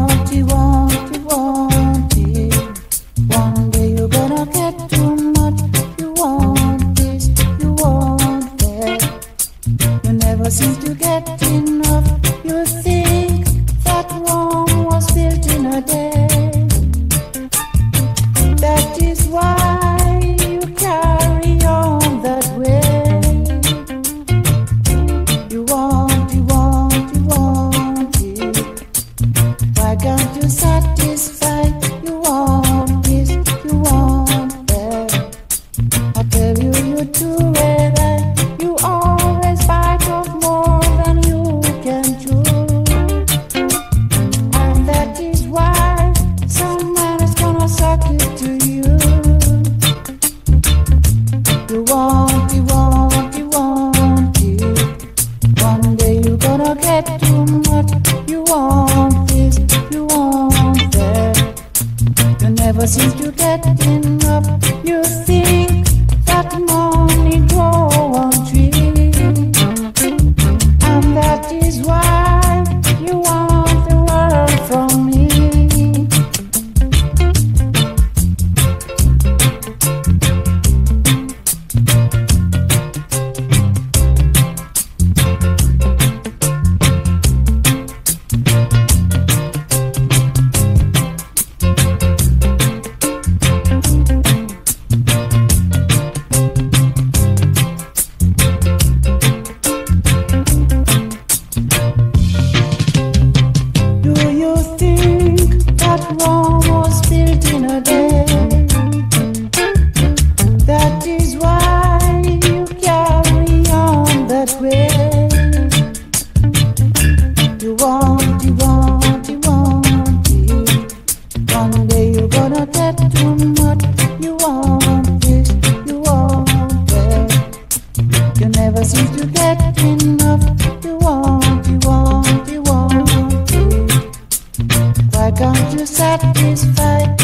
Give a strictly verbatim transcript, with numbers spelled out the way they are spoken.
want, you want, you want it. One day you're gonna get too much. You want this, you want that. You never seem to get enough. You think that Rome was built in a day. That is why you carry on that way. You want, you want, you want it. Why can't you satisfy? You want this, you want that. I tell you, you do it, and you always bite off more than you can chew. And that is why some man is gonna suck it to you. You want, you want, you want it. One day you're gonna get too much. You want this, you want that. You never seem to get enough. You think that money grow on trees. And that is why you want the world from me. Do you think that Rome was built in a day? That is why you carry on that way. You want, you want, you want it. One day you're gonna get too much. You want this, you want that. You never seem to get enough. You want, you want, you want it. Why can't you satisfy?